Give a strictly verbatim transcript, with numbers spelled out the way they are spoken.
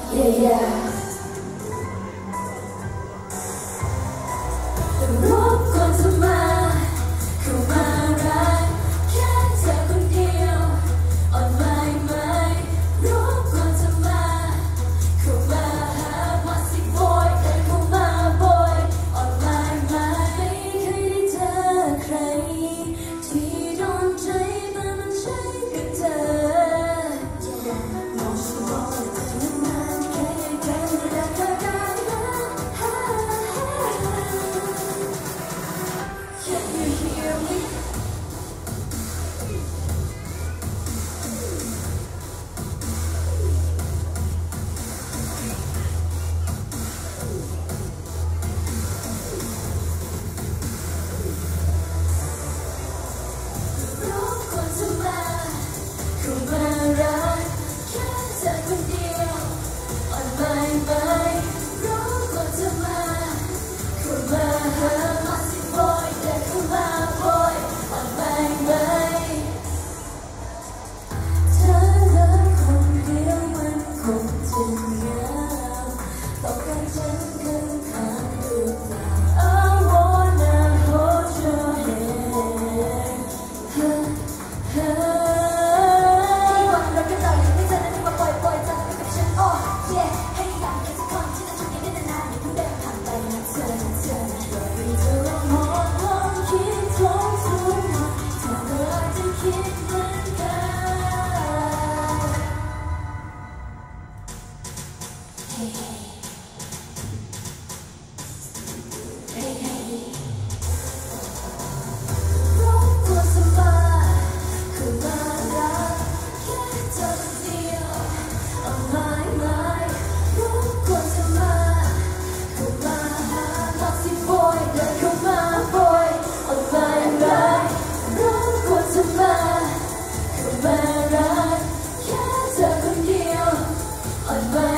yeah yeah รบกวนเธอมาเข้ามารักแค่เธอคนเดียวอ่อนไหวไหมรบกวนเธอมาเข้ามาหาว่าสิ boy เดินเข้ามา boy อ่อนไหวไหมไม่เคยได้เจอใครที่โดนใจแต่มันใช่กับเธอมองฉันมองแต่เธอนั้นแค่แค่ไม่ได้เธอได้ Can you hear me?รบกวนเธอมาเข้ามารักแค่เธอคนเดียวอ่อนไหวไหมรบกวนเธอมาเข้ามาหาว่าสิ boy เดินเข้ามา boy อ่อนไหวไหมเธอรักคนเดียวมันคงจะเหงาต้องการฉันข้างๆหรือเปล่า I wanna hold your hand ที่วันเราก็ต่อยังไม่เจอนั้นที่มาปล่อยปล่อยใจกับฉัน oh yeah ให้อยากเป็นสักคนที่จะทำให้ได้นานๆอย่าเพิ่งเดินผ่านไปนะเธอนะเธออย่าให้เธอลองมองลองคิดทบทวนหน่อยเธอก็อาจจะคิดเหมือนกัน Hey hey hey hey รบกวนเธอมาเข้ามารักแค่เธอคนเดียวอ่อนไหวไหมรบกวนเธอมาเข้ามาหาว่าสิ boy เดินเข้ามา boy อ่อนไหวไหมรบกวนเธอมาเข้ามารักแค่เธอคนเดียวอ่อนไหว